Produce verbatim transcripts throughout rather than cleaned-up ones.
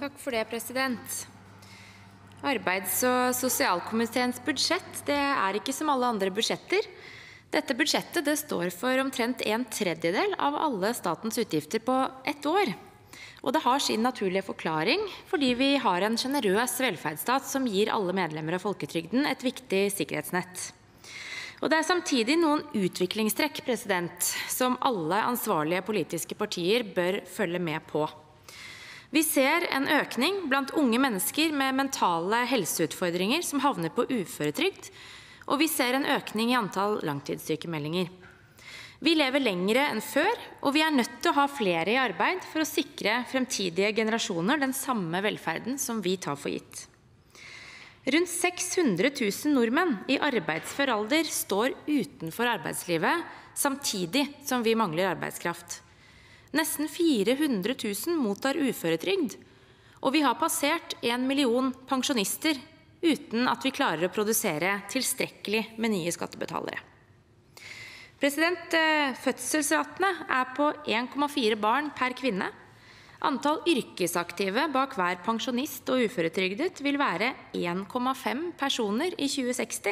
Takk for det, president. Arbeids- og sosialkomiteens budsjett det er ikke som alle andre budsjetter. Dette budsjettet det står for omtrent en tredjedel av alle statens utgifter på ett år. Og det har sin naturlige forklaring, fordi vi har en generøs velferdsstat som gir alle medlemmer av folketrygden et viktig sikkerhetsnett. Og det er samtidig noen utviklingstrekk, president, som alle ansvarlige politiske partier bør følge med på. Vi ser en økning blant unge mennesker med mentale helseutfordringer som havner på uføretrygd, og vi ser en økning i antall langtidssykemeldinger. Vi lever lengre enn før, og vi er nødt til å ha flere i arbeid for å sikre fremtidige generasjoner den samme velferden som vi tar for gitt. Rundt seks hundre tusen nordmenn i arbeidsfør alder står utenfor arbeidslivet, samtidig som vi mangler arbeidskraft. Nesten fire hundre tusen mottar uføretrygd, og vi har passert en million pensjonister uten at vi klarer å produsere tilstrekkelig med nye skattebetalere. President, fødselsratene er på en komma fire barn per kvinne. Antall yrkesaktive bak hver pensjonist og uføretrygdet vil være en komma fem personer i tjue seksti.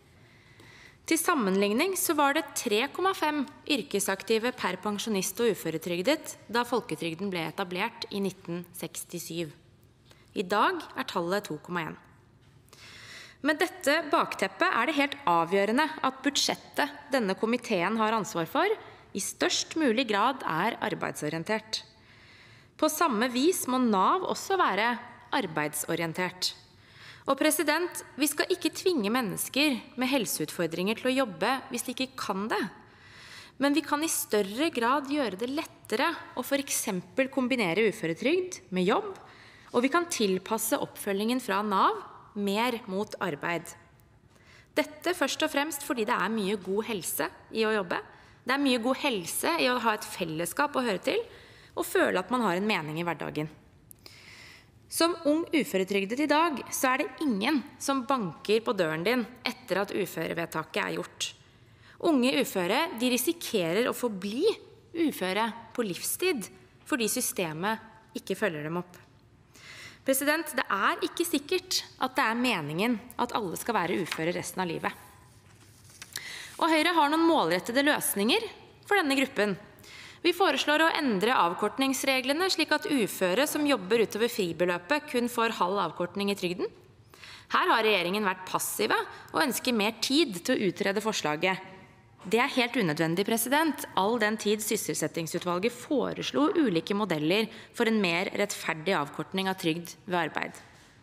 Til sammenligning så var det tre komma fem yrkesaktive per pensjonist og uføretrygdet da folketrygden ble etablert i nitten sekstisju. I dag er tallet to komma en. Med dette bakteppet er det helt avgjørende at budsjettet denne komiteen har ansvar for, i størst mulig grad er arbeidsorientert. På samme vis må Nav også være arbeidsorientert. Og president, vi skal ikke tvinge mennesker med helseutfordringer til å jobbe hvis de ikke kan det. Men vi kan i større grad gjøre det lettere å for eksempel kombinere uføretrygd med jobb, og vi kan tilpasse oppfølgingen fra Nav mer mot arbeid. Dette først og fremst fordi det er mye god helse i å jobbe. Det er mye god helse i å ha et fellesskap å høre til, og føle at man har en mening i hverdagen. Som ung uføretrygdet i dag, så er det ingen som banker på døren din etter at uførevedtaket er gjort. Unge uføre, de risikerer å forbli uføre på livstid, fordi systemet ikke følger dem opp. President, det er ikke sikkert at det er meningen at alle skal være uføre resten av livet. Og Høyre har noen målrettede løsninger for denne gruppen. Vi foreslår å endre avkortningsreglene slik at uføre som jobber utover fribeløpet kun får halv avkortning i trygden. Her har regjeringen vært passive og ønsker mer tid til å utrede forslaget. Det er helt unødvendig, president, all den tid sysselsettingsutvalget foreslo ulike modeller for en mer rettferdig avkortning av trygd ved arbeid.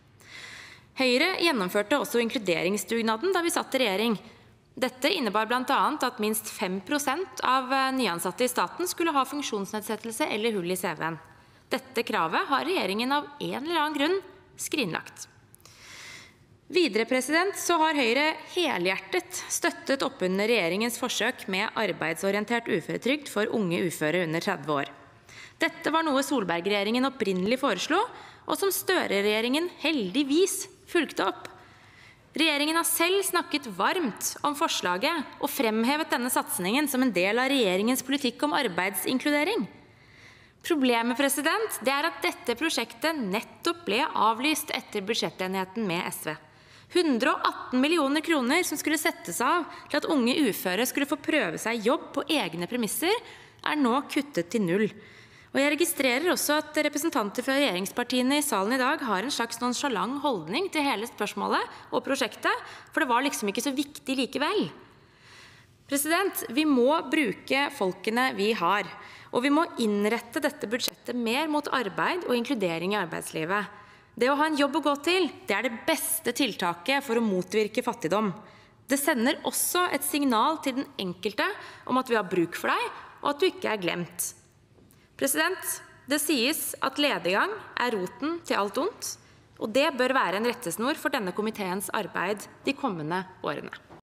Høyre gjennomførte også inkluderingsdugnaden da vi satt i regjering. Dette innebar blant annet at minst fem prosent av nyansatte i staten skulle ha funksjonsnedsettelse eller hull i C V-en. Dette kravet har regjeringen av en eller annen grunn skrinlagt. Videre, president, så har Høyre helhjertet støttet opp under regjeringens forsøk med arbeidsorientert uføretrygd for unge uføre under tretti år. Dette var noe Solberg-regjeringen opprinnelig foreslo, og som Støre-regjeringen heldigvis fulgte opp. Regjeringen har selv snakket varmt om forslaget og fremhevet denne satsingen som en del av regjeringens politikk om arbeidsinkludering. Problemet, president, det er at dette prosjektet nettopp ble avlyst etter budsjettenigheten med S V. hundre og atten millioner kroner som skulle settes av til at unge uføre skulle få prøve seg jobb på egne premisser, er nå kuttet til null. Og jeg registrerer også at representanter fra regjeringspartiene i salen i dag har en slags nonchalant holdning til hele spørsmålet og prosjektet, for det var liksom ikke så viktig likevel. President, vi må bruke folkene vi har, og vi må innrette dette budsjettet mer mot arbeid og inkludering i arbeidslivet. Det å ha en jobb å gå til, det er det beste tiltaket for å motvirke fattigdom. Det sender også et signal til den enkelte om at vi har bruk for deg, og at du ikke er glemt. President, det sies at lediggang er roten til alt ondt, og det bør være en rettesnor for denne komiteens arbeid de kommende årene.